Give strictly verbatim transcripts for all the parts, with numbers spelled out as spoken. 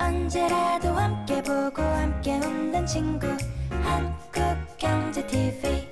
언제라도 함께 보고 함께 웃는 친구 한국경제티비.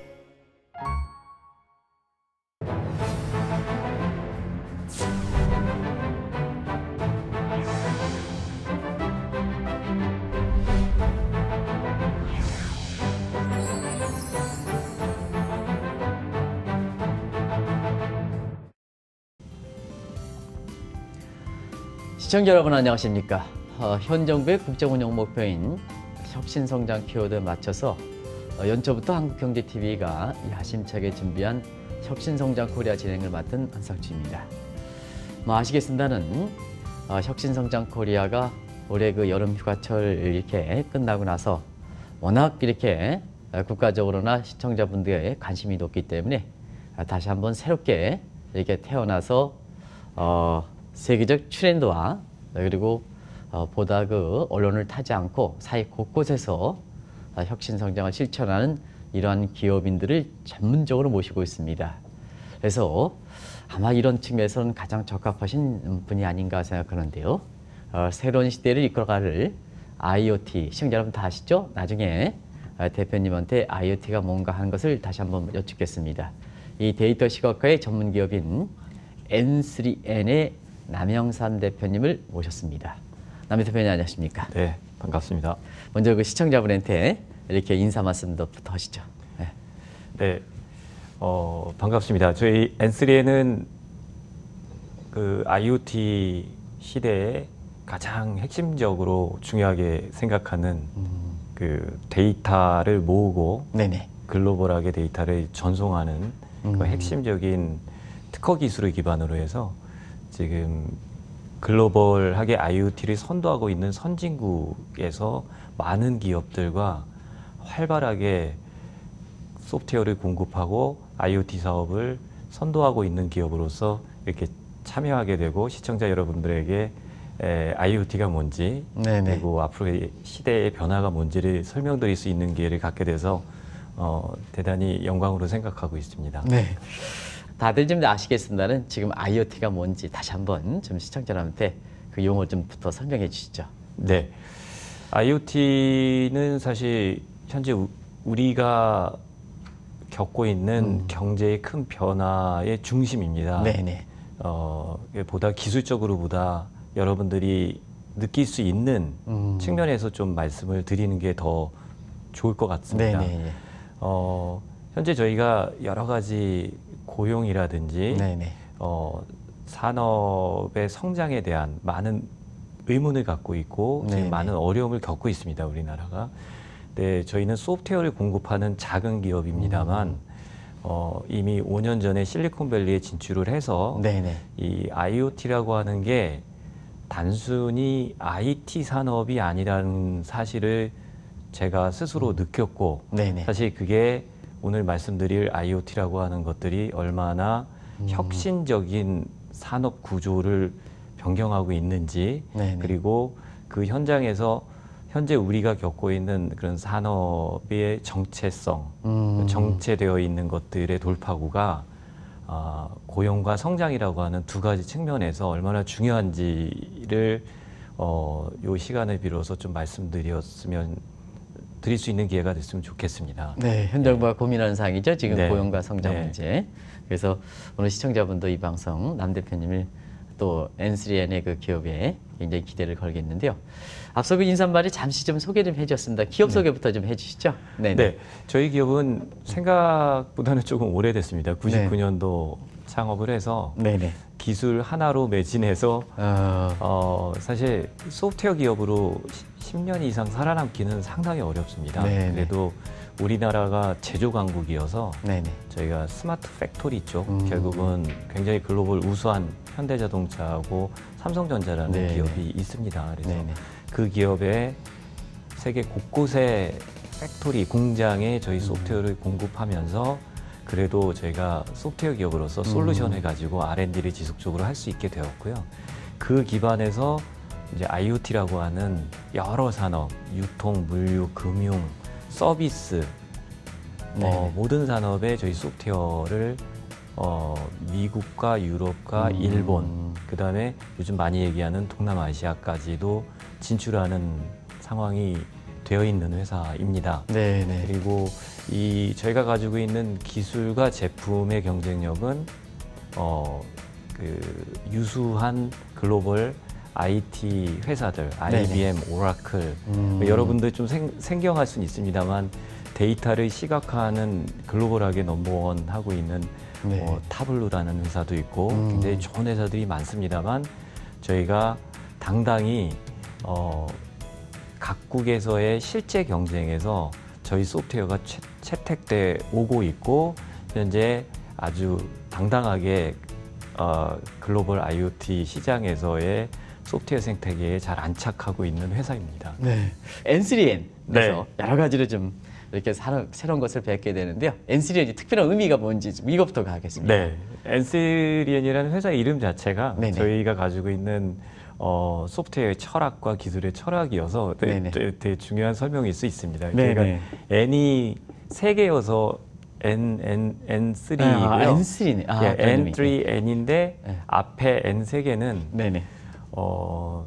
시청자 여러분 안녕하십니까. 어, 현 정부의 국정운영 목표인 혁신성장 키워드에 맞춰서 어, 연초부터 한국경제티비가 야심차게 준비한 혁신성장 코리아 진행을 맡은 한상주입니다. 뭐 아시겠습니다는 어, 혁신성장 코리아가 올해 그 여름 휴가철 이렇게 끝나고 나서 워낙 이렇게 국가적으로나 시청자분들의 관심이 높기 때문에 다시 한번 새롭게 이렇게 태어나서 어, 세계적 트렌드와 그리고 어, 보다 그 언론을 타지 않고 사회 곳곳에서 어, 혁신 성장을 실천하는 이러한 기업인들을 전문적으로 모시고 있습니다. 그래서 아마 이런 측면에서는 가장 적합하신 분이 아닌가 생각하는데요. 어, 새로운 시대를 이끌어갈 아이오티, 시청자 여러분 다 아시죠? 나중에 어, 대표님한테 아이오티가 뭔가 하는 것을 다시 한번 여쭙겠습니다. 이 데이터 시각화의 전문 기업인 엔 쓰리 엔의 남영삼 대표님을 모셨습니다. 남 대표님 안녕하십니까? 네, 반갑습니다. 먼저 그 시청자분한테 이렇게 인사 말씀부터 하시죠. 네, 네 어, 반갑습니다. 저희 엔 쓰리 엔은 그 아이오티 시대에 가장 핵심적으로 중요하게 생각하는 음. 그 데이터를 모으고 네네. 글로벌하게 데이터를 전송하는 음. 그 핵심적인 특허 기술을 기반으로 해서 지금 글로벌하게 아이오티를 선도하고 있는 선진국에서 많은 기업들과 활발하게 소프트웨어를 공급하고 아이오티 사업을 선도하고 있는 기업으로서 이렇게 참여하게 되고 시청자 여러분들에게 에, 아이오티가 뭔지 네네. 그리고 앞으로의 시대의 변화가 뭔지를 설명드릴 수 있는 기회를 갖게 돼서 어, 대단히 영광으로 생각하고 있습니다. 네. 다들 좀 아시겠습니다는 지금 아이오티가 뭔지 다시 한번 좀 시청자들한테 그 용어 좀부터 설명해 주시죠. 네, 아이오티는 사실 현재 우, 우리가 겪고 있는 음. 경제의 큰 변화의 중심입니다. 네네. 어, 보다 기술적으로보다 여러분들이 느낄 수 있는 음. 측면에서 좀 말씀을 드리는 게 더 좋을 것 같습니다. 네네. 어, 현재 저희가 여러 가지 고용이라든지 어, 산업의 성장에 대한 많은 의문을 갖고 있고 지금 많은 어려움을 겪고 있습니다. 우리나라가. 네, 저희는 소프트웨어를 공급하는 작은 기업입니다만 음. 어, 이미 오 년 전에 실리콘밸리에 진출을 해서 네네. 이 아이오티라고 하는 게 단순히 아이티 산업이 아니라는 사실을 제가 스스로 음. 느꼈고 네네. 사실 그게 오늘 말씀드릴 아이오티라고 하는 것들이 얼마나 음. 혁신적인 산업 구조를 변경하고 있는지 네네. 그리고 그 현장에서 현재 우리가 겪고 있는 그런 산업의 정체성, 음. 정체되어 있는 것들의 돌파구가 어, 고용과 성장이라고 하는 두 가지 측면에서 얼마나 중요한지를 어, 요 시간을 빌어서 좀 말씀드렸으면 드릴 수 있는 기회가 됐으면 좋겠습니다. 네, 현 정부가 네. 고민하는 사항이죠. 지금 네. 고용과 성장 네. 문제. 그래서 오늘 시청자분도 이 방송 남 대표님을 또 엔 쓰리 엔의 그 기업에 굉장히 기대를 걸겠는데요. 앞서 그 인사말이 잠시 좀 소개 좀 해주셨습니다. 기업 소개부터 좀 해주시죠. 네네. 네, 저희 기업은 생각보다는 조금 오래됐습니다. 구십구 년도 네. 창업을 해서 네네. 기술 하나로 매진해서 어... 어, 사실 소프트웨어 기업으로 십 년 이상 살아남기는 상당히 어렵습니다. 네네. 그래도 우리나라가 제조 강국이어서 네네. 저희가 스마트 팩토리 쪽 음... 결국은 굉장히 글로벌 우수한 현대자동차하고 삼성전자라는 네네. 기업이 있습니다. 그래서 네네. 그 기업의 세계 곳곳의 팩토리 공장에 저희 소프트웨어를 음... 공급하면서 그래도 저희가 소프트웨어 기업으로서 솔루션을 음. 가지고 알 앤 디를 지속적으로 할 수 있게 되었고요. 그 기반에서 이제 아이오티라고 하는 여러 산업, 유통, 물류, 금융, 서비스, 어, 모든 산업에 저희 소프트웨어를 어, 미국과 유럽과 음. 일본, 그 다음에 요즘 많이 얘기하는 동남아시아까지도 진출하는 상황이 되어 있는 회사입니다. 네네. 그리고 이 저희가 가지고 있는 기술과 제품의 경쟁력은 어, 그 유수한 글로벌 아이티 회사들, 아이비엠, 오라클, 음. 여러분들 좀 생, 생경할 수는 있습니다만 데이터를 시각화하는 글로벌하게 넘버원 하고 있는 네. 어, 타블루라는 회사도 있고 음. 굉장히 좋은 회사들이 많습니다만 저희가 당당히 어, 각국에서의 실제 경쟁에서 저희 소프트웨어가 채, 채택돼 오고 있고 현재 아주 당당하게 어, 글로벌 아이오티 시장에서의 소프트웨어 생태계에 잘 안착하고 있는 회사입니다. 네. 엔 쓰리 엔에서 네. 여러 가지로 좀 이렇게 새로운, 새로운 것을 뵙게 되는데요. 엔 쓰리 엔이 특별한 의미가 뭔지 좀 이것부터 가겠습니다. 네. 엔 쓰리 엔이라는 회사 이름 자체가 네네. 저희가 가지고 있는 어, 소프트웨어의 철학과 기술의 철학이어서 되게, 되게, 되게 중요한 설명일 수 있습니다. 네네. 그러니까 N이 세 개여서 N, N, 엔 쓰리고요. 아, 엔 쓰리네. 아, 예, 엔 쓰리 엔인데 네. 앞에 엔 세 개는 네네. 어,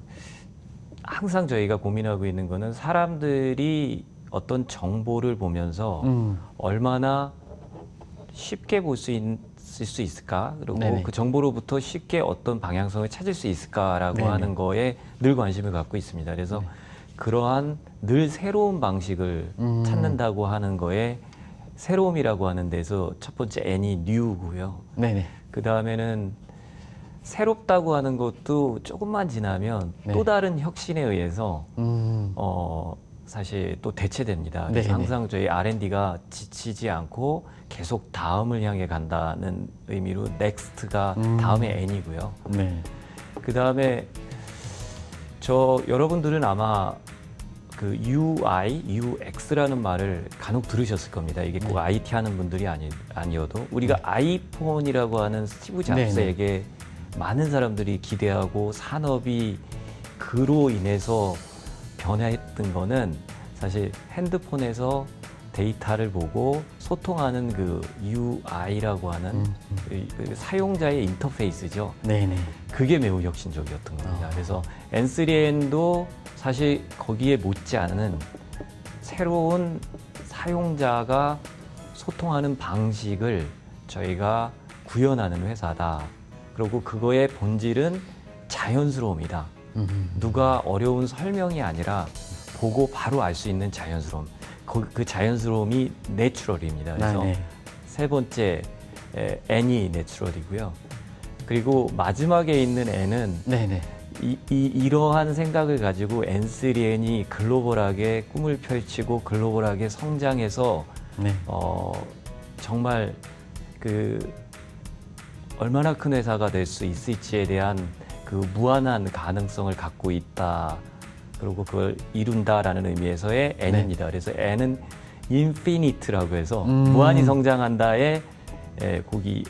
항상 저희가 고민하고 있는 거는 사람들이 어떤 정보를 보면서 음. 얼마나 쉽게 볼 수 있을 수 있을까? 그리고 네네. 그 정보로부터 쉽게 어떤 방향성을 찾을 수 있을까라고 네네. 하는 거에 늘 관심을 갖고 있습니다. 그래서 네. 그러한 늘 새로운 방식을 음. 찾는다고 하는 거에 새로움이라고 하는 데서 첫 번째 N이 new고요. 네네. 그 다음에는 새롭다고 하는 것도 조금만 지나면 네. 또 다른 혁신에 의해서 음. 어, 사실 또 대체됩니다. 그래서 네네. 항상 저희 알 앤 디가 지치지 않고 계속 다음을 향해 간다는 의미로 넥스트가 음. 다음에 N이고요. 네. 그 다음에 저 여러분들은 아마 그 유아이, 유엑스라는 말을 간혹 들으셨을 겁니다. 이게 꼭 네. 아이티 하는 분들이 아니, 아니어도 우리가 네. 아이폰이라고 하는 스티브 잡스에게 많은 사람들이 기대하고 산업이 그로 인해서 변화했던 거는 사실 핸드폰에서 데이터를 보고 소통하는 그 유아이라고 하는 음, 그, 그 사용자의 인터페이스죠. 네네. 그게 매우 혁신적이었던 겁니다. 아. 그래서 엔 쓰리 엔도 사실 거기에 못지않은 새로운 사용자가 소통하는 방식을 저희가 구현하는 회사다. 그리고 그거의 본질은 자연스러움이다. 음. 누가 어려운 설명이 아니라 보고 바로 알 수 있는 자연스러움. 그, 그 자연스러움이 내추럴입니다. 그래서 아, 네. 세 번째 에, N이 내추럴이고요. 그리고 마지막에 있는 N은 네네. 이, 이, 이러한 생각을 가지고 엔 쓰리 엔이 글로벌하게 꿈을 펼치고 글로벌하게 성장해서 네. 어, 정말 그 얼마나 큰 회사가 될 수 있을지에 대한 그 무한한 가능성을 갖고 있다. 그리고 그걸 이룬다라는 의미에서의 N입니다. 그래서 N은 인피니트라고 해서 음. 무한히 성장한다에 예, 거기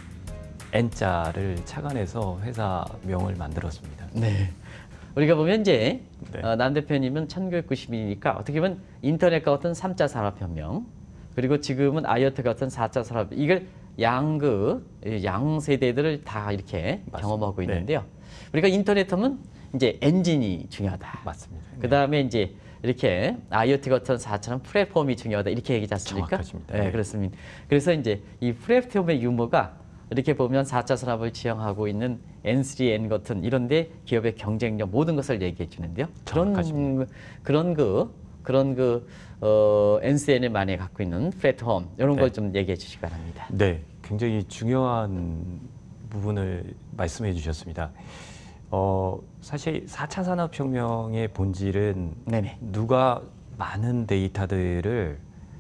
N자를 착안해서 회사명을 만들었습니다. 네. 우리가 보면 이제 네. 어, 남 대표님은 천구백구십 년이니까 어떻게 보면 인터넷과 같은 삼 차 산업혁명 그리고 지금은 아이오티 같은 사 차 산업 이걸 양그 양 세대들을 다 이렇게 맞습니다. 경험하고 네. 있는데요. 우리가 인터넷 하면 이제 엔진이 중요하다. 맞습니다. 그 다음에 이제 이렇게 아이오티 같은 사 차는 플랫폼이 중요하다 이렇게 얘기하지 않습니까? 정확하십니다. 네, 네. 그렇습니다. 그래서 이제 이 플랫폼의 유무가 이렇게 보면 사 차 산업을 지향하고 있는 엔 쓰리 엔 같은 이런데 기업의 경쟁력 모든 것을 얘기해 주는데요. 그런 정확하십니다. 그런 그 그런 그 어, 엔 쓰리 엔이 많이 갖고 있는 플랫폼 이런 네. 걸 좀 얘기해 주시기 바랍니다. 네, 굉장히 중요한 부분을 말씀해 주셨습니다. 어, 사실 사 차 산업혁명의 본질은 네네. 누가 많은 데이터들을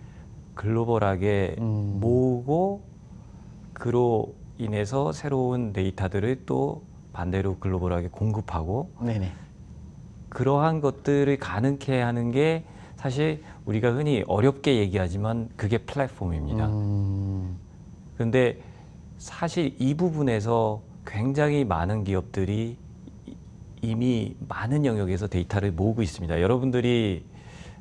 글로벌하게 음. 모으고 그로 인해서 새로운 데이터들을 또 반대로 글로벌하게 공급하고 네네. 그러한 것들을 가능케 하는 게 사실 우리가 흔히 어렵게 얘기하지만 그게 플랫폼입니다. 음. 그런데 사실 이 부분에서 굉장히 많은 기업들이 이미 많은 영역에서 데이터를 모으고 있습니다. 여러분들이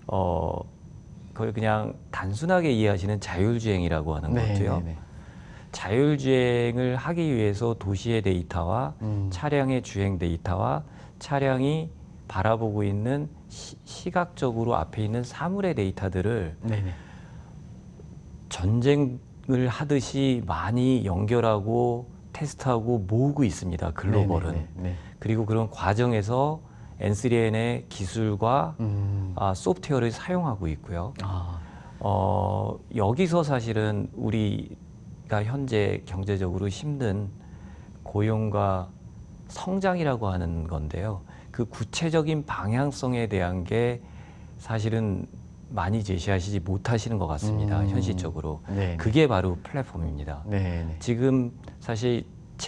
어, 그걸 그냥 단순하게 이해하시는 자율주행이라고 하는 네, 것도요. 네, 네. 자율주행을 하기 위해서 도시의 데이터와 음. 차량의 주행 데이터와 차량이 바라보고 있는 시, 시각적으로 앞에 있는 사물의 데이터들을 네네. 전쟁을 하듯이 많이 연결하고 테스트하고 모으고 있습니다. 글로벌은. 네네네. 그리고 그런 과정에서 엔쓰리엔의 기술과 음. 아, 소프트웨어를 사용하고 있고요. 아. 어, 여기서 사실은 우리가 현재 경제적으로 힘든 고용과 성장이라고 하는 건데요. 그 구체적인 방향성에 대한 게 사실은 많이 제시하시지 못하시는 것 같습니다. 음. 현실적으로. 네네. 그게 바로 플랫폼입니다. 네네. 지금 사실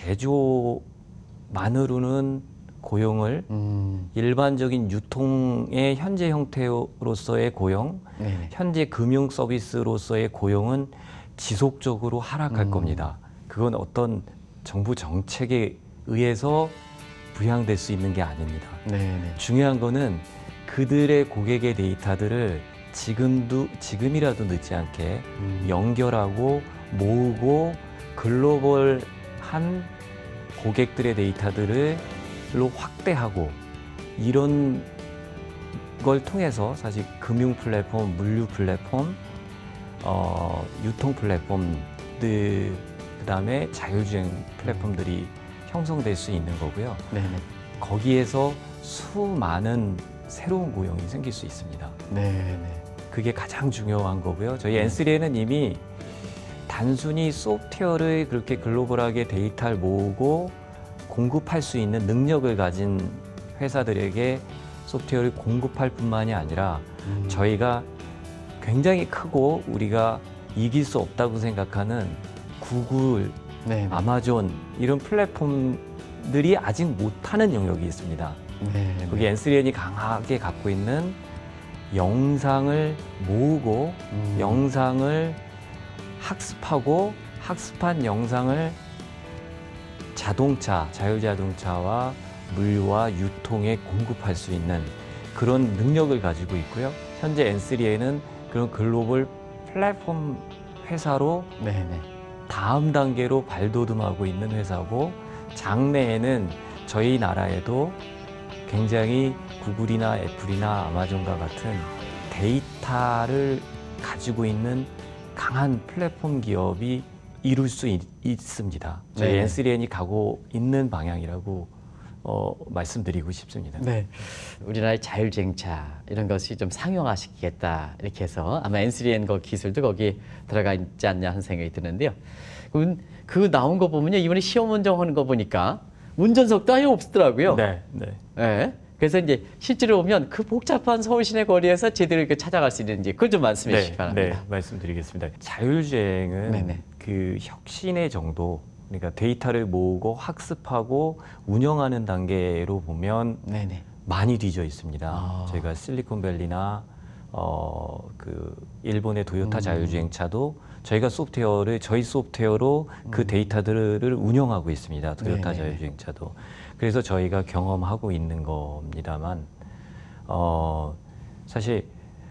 제조만으로는 고용을 음. 일반적인 유통의 현재 형태로서의 고용, 네네. 현재 금융 서비스로서의 고용은 지속적으로 하락할 음. 겁니다. 그건 어떤 정부 정책에 의해서 부양될 수 있는 게 아닙니다. 네네. 중요한 거는 그들의 고객의 데이터들을 지금도 지금이라도 늦지 않게 음. 연결하고 모으고 글로벌한 고객들의 데이터들을 확대하고 이런 걸 통해서 사실 금융 플랫폼, 물류 플랫폼, 어, 유통 플랫폼들 그다음에 자율주행 플랫폼들이 형성될 수 있는 거고요. 네네. 거기에서 수많은 새로운 고용이 생길 수 있습니다. 네네. 그게 가장 중요한 거고요. 저희 엔쓰리엔은 이미 단순히 소프트웨어를 그렇게 글로벌하게 데이터를 모으고 공급할 수 있는 능력을 가진 회사들에게 소프트웨어를 공급할 뿐만이 아니라 음. 저희가 굉장히 크고 우리가 이길 수 없다고 생각하는 구글, 네네. 아마존 이런 플랫폼들이 아직 못하는 영역이 있습니다. 네네. 거기 엔쓰리엔이 강하게 갖고 있는 영상을 모으고 음. 영상을 학습하고 학습한 영상을 자동차, 자율자동차와 물류와 유통에 공급할 수 있는 그런 능력을 가지고 있고요. 현재 엔쓰리엔은 그런 글로벌 플랫폼 회사로 네네. 다음 단계로 발돋움하고 있는 회사고 장래에는 저희 나라에도 굉장히 구글이나 애플이나 아마존과 같은 데이터를 가지고 있는 강한 플랫폼 기업이 이룰 수 있, 있습니다. 저희 네. 엔쓰리엔이 가고 있는 방향이라고 어, 말씀드리고 싶습니다. 네. 우리나라의 자율주행차 이런 것이 좀 상용화시키겠다 이렇게 해서 아마 엔쓰리엔 거 기술도 거기에 들어가 있지 않냐 하는 생각이 드는데요. 그, 그 나온 거 보면요. 이번에 시험 운전하는 거 보니까 운전석도 아예 없더라고요. 네, 네. 네. 그래서 이제 실제로 보면 그 복잡한 서울 시내 거리에서 제대로 이렇게 찾아갈 수 있는지 그걸 좀 말씀해 주시기 네, 바랍니다. 네, 말씀드리겠습니다. 자율주행은 네네. 그 혁신의 정도, 그러니까 데이터를 모으고 학습하고 운영하는 단계로 보면 네네. 많이 뒤져 있습니다. 아. 저희가 실리콘밸리나 어, 그 일본의 도요타 음. 자율주행차도 저희가 소프트웨어를 저희 소프트웨어로 그 데이터들을 운영하고 있습니다. 도요타 네네네. 자율주행차도. 그래서 저희가 경험하고 있는 겁니다만 어, 사실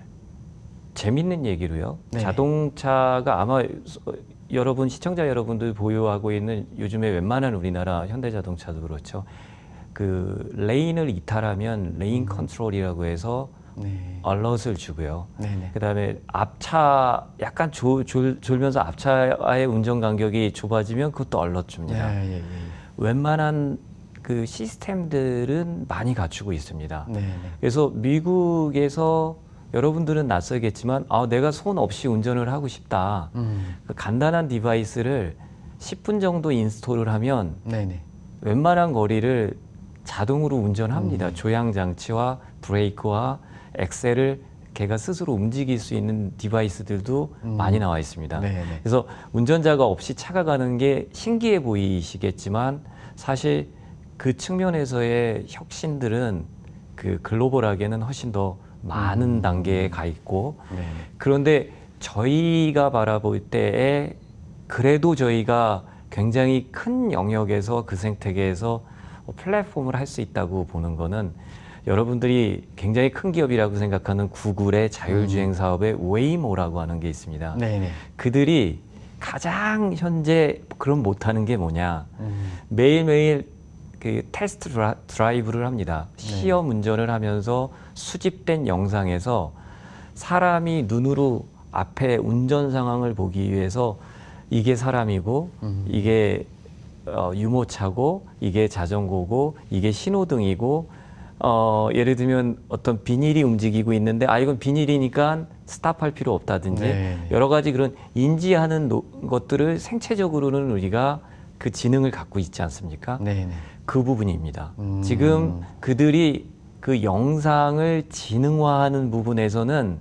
재밌는 얘기로요. 네. 자동차가 아마 여러분 시청자 여러분들 보유하고 있는 요즘에 웬만한 우리나라 현대자동차도 그렇죠. 그 레인을 이탈하면 레인 컨트롤이라고 해서 네. 얼럿을 주고요. 네네. 그다음에 앞차 약간 졸, 졸, 졸면서 앞차의 운전 간격이 좁아지면 그것도 얼럿 줍니다. 예, 예, 예. 웬만한 그 시스템들은 많이 갖추고 있습니다. 네네. 그래서 미국에서 여러분들은 낯설겠지만 아, 내가 손 없이 운전을 하고 싶다. 음. 그 간단한 디바이스를 십 분 정도 인스톨을 하면 네네. 웬만한 거리를 자동으로 운전합니다. 음. 조향 장치와 브레이크와 엑셀을 걔가 스스로 움직일 수 있는 디바이스들도 음. 많이 나와 있습니다. 네네. 그래서 운전자가 없이 차가 가는 게 신기해 보이시겠지만 사실 그 측면에서의 혁신들은 그 글로벌하게는 훨씬 더 많은 음. 단계에 가 있고 네네. 그런데 저희가 바라볼 때에 그래도 저희가 굉장히 큰 영역에서 그 생태계에서 플랫폼을 할 수 있다고 보는 거는 여러분들이 굉장히 큰 기업이라고 생각하는 구글의 자율주행 사업의 웨이모라고 하는 게 있습니다. 네네. 그들이 가장 현재 그럼 못하는 게 뭐냐. 음. 매일매일 그 테스트 드라, 드라이브를 합니다. 네. 시험 운전을 하면서 수집된 영상에서 사람이 눈으로 앞에 운전 상황을 보기 위해서 이게 사람이고 음. 이게 어, 유모차고 이게 자전거고 이게 신호등이고 어, 예를 들면 어떤 비닐이 움직이고 있는데 아 이건 비닐이니까 스탑할 필요 없다든지 네. 여러 가지 그런 인지하는 노, 것들을 생체적으로는 우리가 그 지능을 갖고 있지 않습니까? 네. 그 부분입니다. 음. 지금 그들이 그 영상을 지능화하는 부분에서는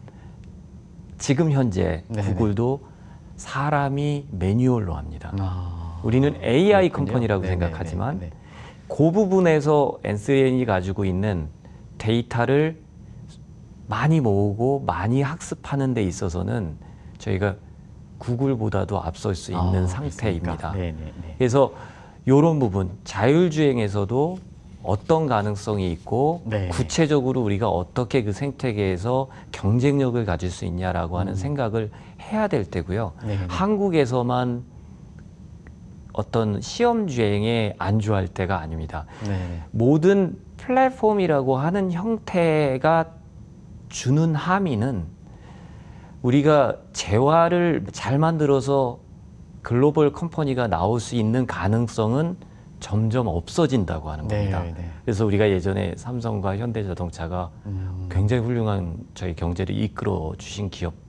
지금 현재 네네. 구글도 사람이 매뉴얼로 합니다. 아, 우리는 에이아이 그렇군요. 컴퍼니라고 네네네. 생각하지만 네. 그 부분에서 엔쓰엔이 가지고 있는 데이터를 많이 모으고 많이 학습하는 데 있어서는 저희가 구글보다도 앞설 수 있는 아, 상태입니다. 네네네. 그래서 이런 부분, 자율주행에서도 어떤 가능성이 있고 네. 구체적으로 우리가 어떻게 그 생태계에서 경쟁력을 가질 수 있냐라고 하는 음. 생각을 해야 될 때고요. 네네. 한국에서만 어떤 시험 주행에 안주할 때가 아닙니다. 네. 모든 플랫폼이라고 하는 형태가 주는 함의는 우리가 재화를 잘 만들어서 글로벌 컴퍼니가 나올 수 있는 가능성은 점점 없어진다고 하는 겁니다. 네, 네. 그래서 우리가 예전에 삼성과 현대자동차가 음. 굉장히 훌륭한 저희 경제를 이끌어 주신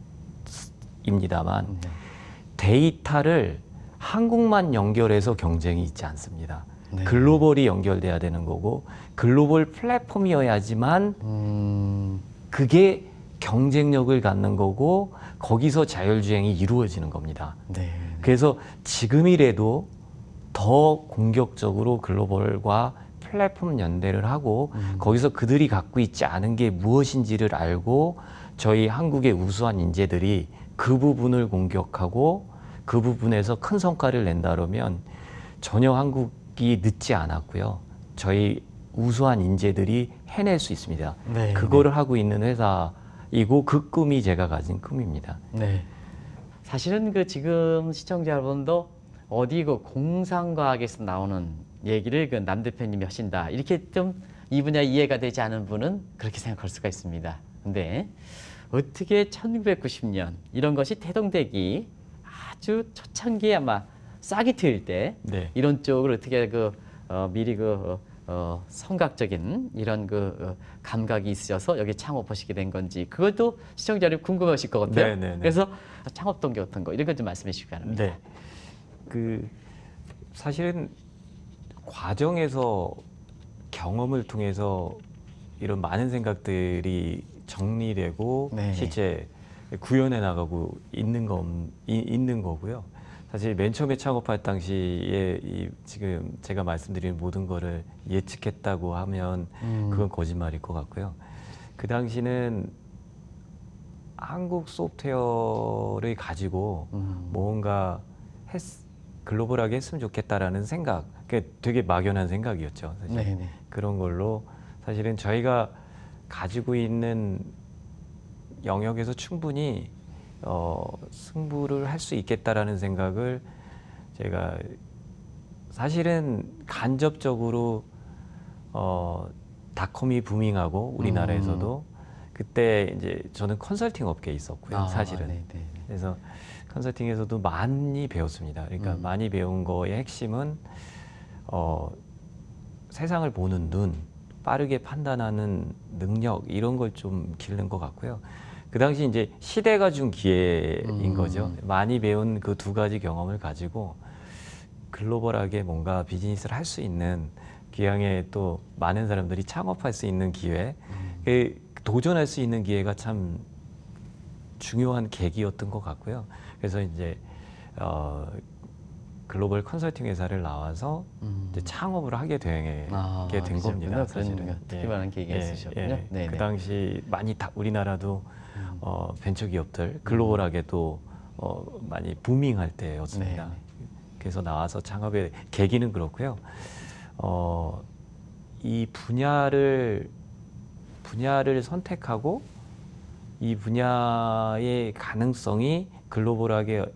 기업입니다만 네. 데이터를 한국만 연결해서 경쟁이 있지 않습니다. 네. 글로벌이 연결돼야 되는 거고 글로벌 플랫폼이어야지만 음. 그게 경쟁력을 갖는 거고 거기서 자율주행이 이루어지는 겁니다. 네. 그래서 지금이라도 더 공격적으로 글로벌과 플랫폼 연대를 하고 음. 거기서 그들이 갖고 있지 않은 게 무엇인지를 알고 저희 한국의 우수한 인재들이 그 부분을 공격하고 그 부분에서 큰 성과를 낸다 그러면 전혀 한국이 늦지 않았고요. 저희 우수한 인재들이 해낼 수 있습니다. 네, 그거를 네. 하고 있는 회사이고 그 꿈이 제가 가진 꿈입니다. 네. 사실은 그 지금 시청자 여러분도 어디 그 공상과학에서 나오는 얘기를 그 남 대표님이 하신다. 이렇게 좀 이 분야 이해가 되지 않은 분은 그렇게 생각할 수가 있습니다. 근데 어떻게 천구백구십 년 이런 것이 태동되기 아주 초창기에 아마 싹이 트일 때 네. 이런 쪽을 어떻게 그 어, 미리 그 어, 어, 성각적인 이런 그 어, 감각이 있으셔서 여기 창업하시게 된 건지 그것도 시청자 여러분 궁금하실 것 같아요. 네, 네, 네. 그래서 창업 동기 어떤 거 이런 거 좀 말씀해 주시기 바랍니다. 네. 그 사실은 과정에서 경험을 통해서 이런 많은 생각들이 정리되고 네. 실제 구현해 나가고 있는 거 있는 거고요. 사실 맨 처음에 창업할 당시에 이 지금 제가 말씀드린 모든 거를 예측했다고 하면 음. 그건 거짓말일 것 같고요. 그 당시는 한국 소프트웨어를 가지고 음. 뭔가 했, 글로벌하게 했으면 좋겠다라는 생각, 그게 되게 막연한 생각이었죠. 사실. 네네. 그런 걸로 사실은 저희가 가지고 있는 영역에서 충분히 어, 승부를 할 수 있겠다라는 생각을 제가 사실은 간접적으로 어, 닷컴이 부밍하고 우리나라에서도 음. 그때 이제 저는 컨설팅 업계에 있었고요. 아, 사실은. 네네. 그래서 컨설팅에서도 많이 배웠습니다. 그러니까 음. 많이 배운 거의 핵심은 어, 세상을 보는 눈, 빠르게 판단하는 능력 이런 걸 좀 기르는 것 같고요. 그 당시 이제 시대가 준 기회인 음. 거죠. 많이 배운 그 두 가지 경험을 가지고 글로벌하게 뭔가 비즈니스를 할 수 있는 기왕에 또 많은 사람들이 창업할 수 있는 기회, 음. 도전할 수 있는 기회가 참 중요한 계기였던 것 같고요. 그래서 이제 어, 글로벌 컨설팅 회사를 나와서 음. 이제 창업을 하게 되게 아, 된 겁니다. 사실은. 그런 특별한 계기가 있으셨군요. 예, 그 당시 많이 다 우리나라도 음. 어, 벤처기업들 글로벌하게도 어, 많이 부밍할 때였습니다. 네네. 그래서 나와서 창업의 계기는 그렇고요. 어, 이 분야를 분야를 선택하고 이 분야의 가능성이 글로벌하게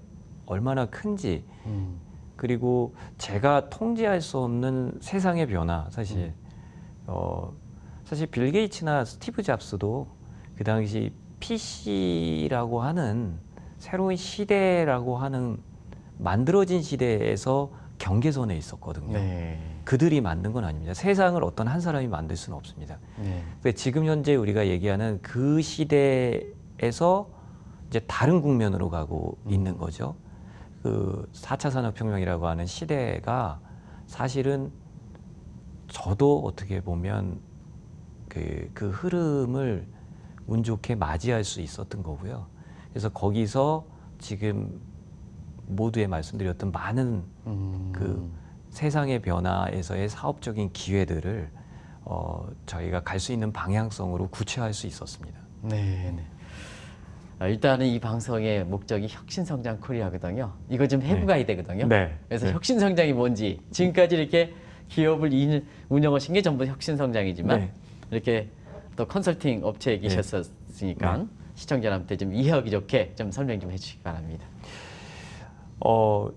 얼마나 큰지 음. 그리고 제가 통제할 수 없는 세상의 변화 사실 음. 어, 사실 빌 게이츠나 스티브 잡스도 그 당시 피씨라고 하는 새로운 시대라고 하는 만들어진 시대에서 경계선에 있었거든요. 네. 그들이 만든 건 아닙니다. 세상을 어떤 한 사람이 만들 수는 없습니다. 네. 지금 현재 우리가 얘기하는 그 시대에서 이제 다른 국면으로 가고 음. 있는 거죠. 그 사 차 산업혁명이라고 하는 시대가 사실은 저도 어떻게 보면 그, 그 흐름을 운 좋게 맞이할 수 있었던 거고요. 그래서 거기서 지금 모두에 말씀드렸던 많은 음. 그 세상의 변화에서의 사업적인 기회들을 어, 저희가 갈 수 있는 방향성으로 구체화할 수 있었습니다. 네. 네. 아, 일단은 이 방송의 목적이 혁신성장 코리아거든요. 이거 좀 해부 가야 되거든요. 네. 그래서 네. 혁신성장이 뭔지 지금까지 이렇게 기업을 인, 운영하신 게 전부 혁신성장이지만 네. 이렇게 또 컨설팅 업체에 계셨으니까 네. 시청자한테 좀 이해하기 좋게 좀 설명 좀 해주시기 바랍니다. 어,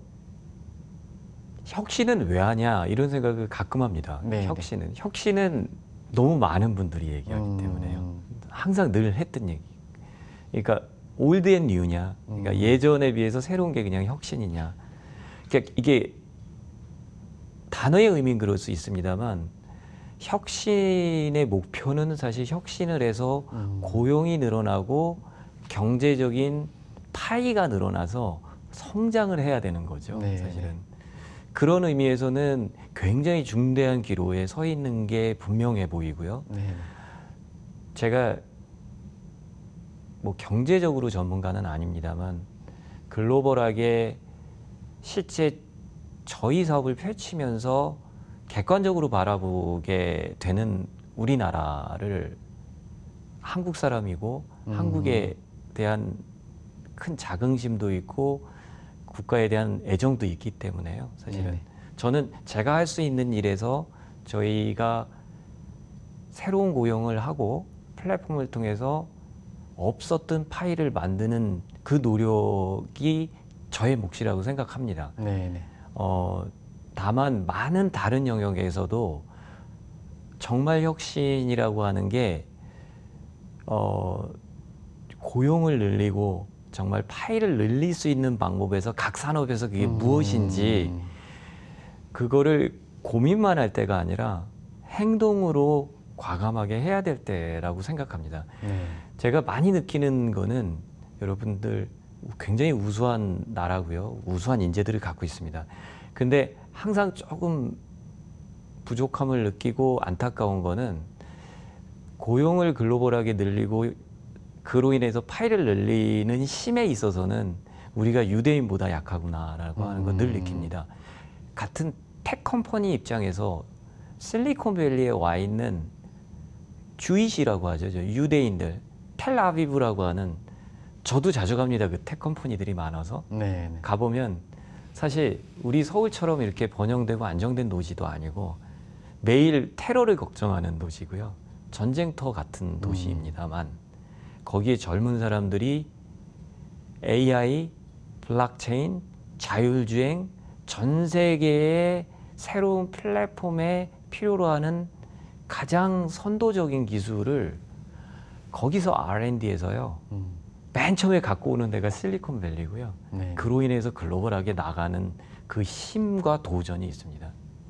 혁신은 왜 하냐 이런 생각을 가끔 합니다. 네, 혁신은 네. 혁신은 너무 많은 분들이 얘기하기 음... 때문에요. 항상 늘 했던 얘기. 그러니까 올드 앤 뉴냐. 그러니까 음... 예전에 비해서 새로운 게 그냥 혁신이냐. 그러니까 이게 단어의 의미는 그럴 수 있습니다만 혁신의 목표는 사실 혁신을 해서 음... 고용이 늘어나고 경제적인 파이가 늘어나서 성장을 해야 되는 거죠. 네, 사실은. 네. 그런 의미에서는 굉장히 중대한 기로에 서 있는 게 분명해 보이고요. 네. 제가 뭐 경제적으로 전문가는 아닙니다만 글로벌하게 실제 저희 사업을 펼치면서 객관적으로 바라보게 되는 우리나라를 한국 사람이고 음. 한국에 대한 큰 자긍심도 있고 국가에 대한 애정도 있기 때문에요. 사실은 네네. 저는 제가 할 수 있는 일에서 저희가 새로운 고용을 하고 플랫폼을 통해서 없었던 파일을 만드는 그 노력이 저의 몫이라고 생각합니다. 네네. 어, 다만 많은 다른 영역에서도 정말 혁신이라고 하는 게 어, 고용을 늘리고 정말 파일을 늘릴 수 있는 방법에서 각 산업에서 그게 음. 무엇인지 그거를 고민만 할 때가 아니라 행동으로 과감하게 해야 될 때라고 생각합니다. 네. 제가 많이 느끼는 거는 여러분들 굉장히 우수한 나라고요. 우수한 인재들을 갖고 있습니다. 근데 항상 조금 부족함을 느끼고 안타까운 거는 고용을 글로벌하게 늘리고 그로 인해서 파일을 늘리는 힘에 있어서는 우리가 유대인보다 약하구나라고 하는 걸 늘 느낍니다. 같은 텍 컴퍼니 입장에서 실리콘밸리에 와 있는 주이시라고 하죠. 유대인들, 텔아비브라고 하는 저도 자주 갑니다. 그 텍 컴퍼니들이 많아서 네네. 가보면 사실 우리 서울처럼 이렇게 번영되고 안정된 도시도 아니고 매일 테러를 걱정하는 도시고요. 전쟁터 같은 도시입니다만 음. 거기에 젊은 사람들이 에이아이, 블록체인, 자율주행, 전 세계의 새로운 플랫폼에 필요로 하는 가장 선도적인 기술을 거기서 알 앤 디에서요. 음. 맨 처음에 갖고 오는 데가 실리콘밸리고요. 네. 그로 인해서 글로벌하게 나가는 그 힘과 도전이 있습니다.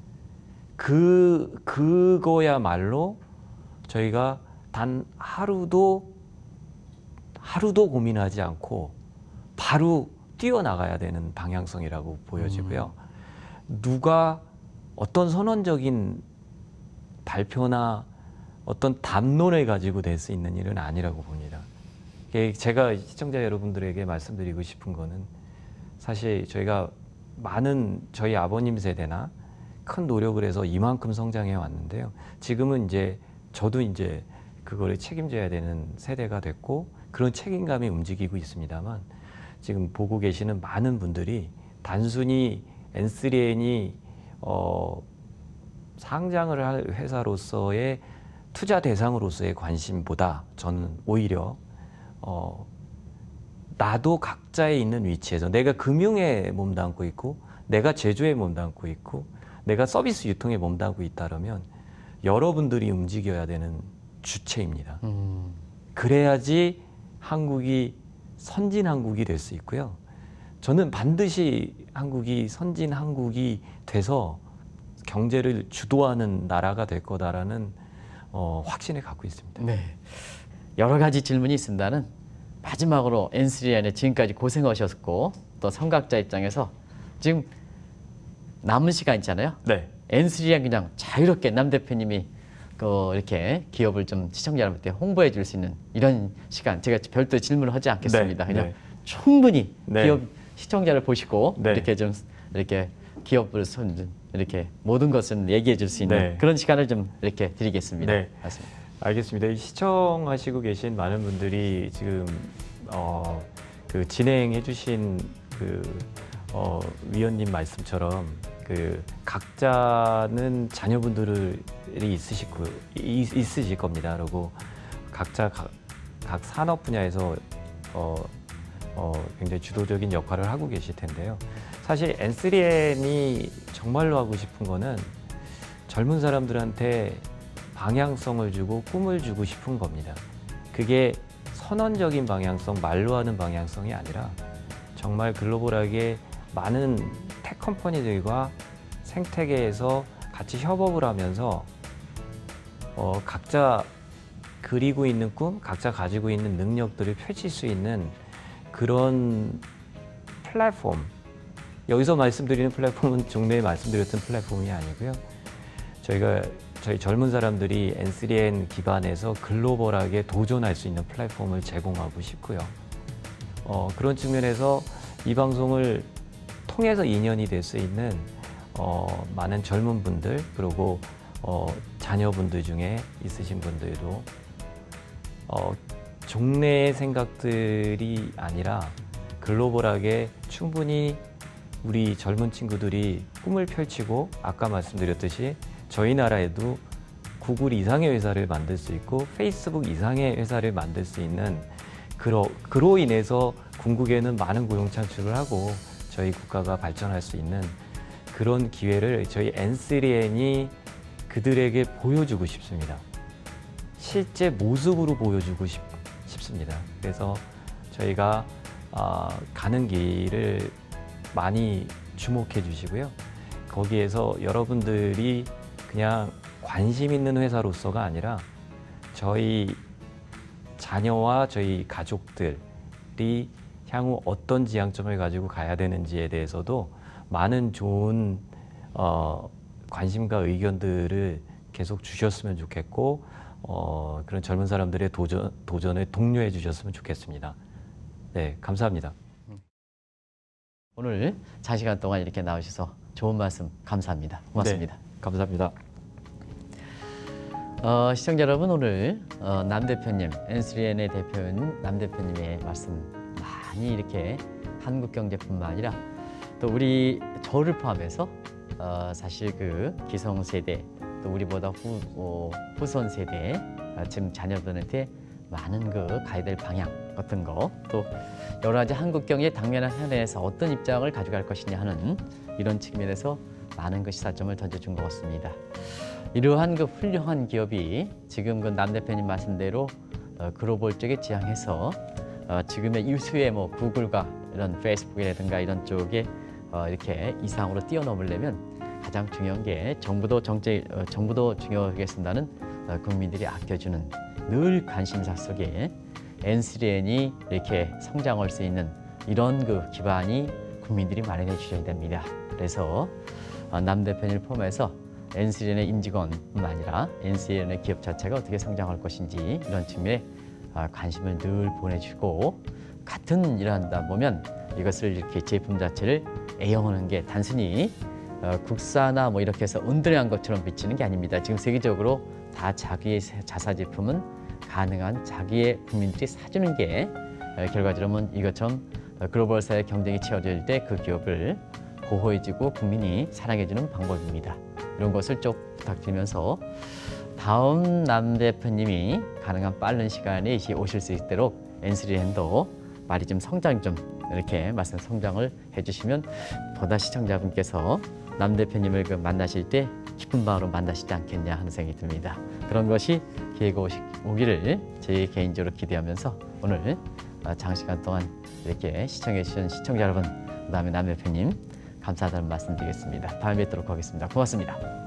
그, 그거야말로 저희가 단 하루도 하루도 고민하지 않고 바로 뛰어나가야 되는 방향성이라고 보여지고요. 음. 누가 어떤 선언적인 발표나 어떤 담론을 가지고 낼 수 있는 일은 아니라고 봅니다. 제가 시청자 여러분들에게 말씀드리고 싶은 거는 사실 저희가 많은 저희 아버님 세대나 큰 노력을 해서 이만큼 성장해 왔는데요. 지금은 이제 저도 이제 그거를 책임져야 되는 세대가 됐고 그런 책임감이 움직이고 있습니다만 지금 보고 계시는 많은 분들이 단순히 엔 쓰리 엔이 어, 상장을 할 회사로서의 투자 대상으로서의 관심보다 저는 오히려 어, 나도 각자에 있는 위치에서 내가 금융에 몸담고 있고 내가 제조에 몸담고 있고 내가 서비스 유통에 몸담고 있다면 여러분들이 움직여야 되는 주체입니다. 음. 그래야지 한국이 선진 한국이 될 수 있고요. 저는 반드시 한국이 선진 한국이 돼서 경제를 주도하는 나라가 될 거다라는 어, 확신을 갖고 있습니다. 네. 여러 가지 질문이 있습니다는 마지막으로 엔쓰리엔에 지금까지 고생하셨고 또 선각자 입장에서 지금 남은 시간 있잖아요. 네. 엔쓰리엔 그냥 자유롭게 남 대표님이 그 이렇게 기업을 좀 시청자 여러분께 홍보해 줄 수 있는 이런 시간 제가 별도 질문을 하지 않겠습니다. 네. 그냥 네. 충분히 네. 기업 시청자를 보시고 네. 이렇게 좀 이렇게 기업을 손 이렇게 모든 것을 얘기해 줄 수 있는 네. 그런 시간을 좀 이렇게 드리겠습니다. 네. 맞습니다. 알겠습니다. 시청하시고 계신 많은 분들이 지금 어, 그 진행해 주신 그 어, 위원님 말씀처럼 그 각자는 자녀분들이 있으실, 거, 있, 있으실 겁니다. 그리고 각자 각, 각 산업 분야에서 어, 어, 굉장히 주도적인 역할을 하고 계실 텐데요. 사실 엔쓰리엔이 정말로 하고 싶은 거는 젊은 사람들한테 방향성을 주고 꿈을 주고 싶은 겁니다. 그게 선언적인 방향성, 말로 하는 방향성이 아니라 정말 글로벌하게 많은 텍 컴퍼니들과 생태계에서 같이 협업을 하면서 어, 각자 그리고 있는 꿈, 각자 가지고 있는 능력들을 펼칠 수 있는 그런 플랫폼, 여기서 말씀드리는 플랫폼은 종래에 말씀드렸던 플랫폼이 아니고요. 저희가 저희 젊은 사람들이 엔쓰리엔 기반에서 글로벌하게 도전할 수 있는 플랫폼을 제공하고 싶고요. 어, 그런 측면에서 이 방송을 통해서 인연이 될 수 있는 어, 많은 젊은 분들 그리고 어, 자녀분들 중에 있으신 분들도 어, 종래의 생각들이 아니라 글로벌하게 충분히 우리 젊은 친구들이 꿈을 펼치고 아까 말씀드렸듯이 저희 나라에도 구글 이상의 회사를 만들 수 있고 페이스북 이상의 회사를 만들 수 있는 그로, 그로 인해서 궁극에는 많은 고용 창출을 하고 저희 국가가 발전할 수 있는 그런 기회를 저희 엔쓰리엔이 그들에게 보여주고 싶습니다. 실제 모습으로 보여주고 싶, 싶습니다. 그래서 저희가 어, 가는 길을 많이 주목해 주시고요. 거기에서 여러분들이 그냥 관심 있는 회사로서가 아니라 저희 자녀와 저희 가족들이 향후 어떤 지향점을 가지고 가야 되는지에 대해서도 많은 좋은 어, 관심과 의견들을 계속 주셨으면 좋겠고 어, 그런 젊은 사람들의 도전, 도전을 독려해 주셨으면 좋겠습니다. 네, 감사합니다. 오늘 장시간 동안 이렇게 나오셔서 좋은 말씀 감사합니다. 고맙습니다. 네, 감사합니다. 어, 시청자 여러분, 오늘 어, 남 대표님, 엔쓰리엔의 대표인 남 대표님의 말씀 많이 이렇게 한국 경제뿐만 아니라 또 우리 저를 포함해서 어, 사실 그 기성세대 또 우리보다 후, 어, 후손 세대 어, 지금 자녀들한테 많은 그 가야 될 방향 같은 거 또 여러 가지 한국 경제의 당면한 현안에서 어떤 입장을 가져갈 것이냐 하는 이런 측면에서 많은 그 시사점을 던져준 것 같습니다. 이러한 그 훌륭한 기업이 지금 그 남 대표님 말씀대로 어, 글로벌 쪽에 지향해서 어, 지금의 유수의 뭐 구글과 이런 페이스북이라든가 이런 쪽에 어, 이렇게 이상으로 뛰어넘으려면 가장 중요한 게 정부도 정책, 어, 정부도 중요하겠습니다는 어, 국민들이 아껴주는 늘 관심사 속에 엔쓰리엔이 이렇게 성장할 수 있는 이런 그 기반이 국민들이 마련해 주셔야 됩니다. 그래서 어, 남 대표님을 포함해서 엔쓰리엔의 임직원뿐만 아니라 엔쓰리엔의 기업 자체가 어떻게 성장할 것인지 이런 측면에 어, 관심을 늘 보내주고 같은 일을 한다 보면 이것을 이렇게 제품 자체를 애용하는 게 단순히 어, 국산화 뭐 이렇게 해서 은둔한 것처럼 비치는 게 아닙니다. 지금 세계적으로 다 자기의 자사 제품은 가능한 자기의 국민들이 사주는 게 어, 결과적으로는 이것처럼 어, 글로벌 사회 경쟁이 치열해질 때 그 기업을 보호해주고 국민이 사랑해주는 방법입니다. 이런 것을 쭉 부탁드리면서 다음 남 대표님이 가능한 빠른 시간에 오실 수 있도록 엔쓰리엔도 말이 좀 성장 좀 이렇게 말씀 성장을 해주시면 보다 시청자분께서 남 대표님을 그 만나실 때 기쁜 마음으로 만나시지 않겠냐 하는 생각이 듭니다. 그런 것이 기회가 오기를 제 개인적으로 기대하면서 오늘 장시간 동안 이렇게 시청해 주신 시청자 여러분, 그 다음에 남 대표님 감사하다는 말씀 드리겠습니다. 다음에 뵙도록 하겠습니다. 고맙습니다.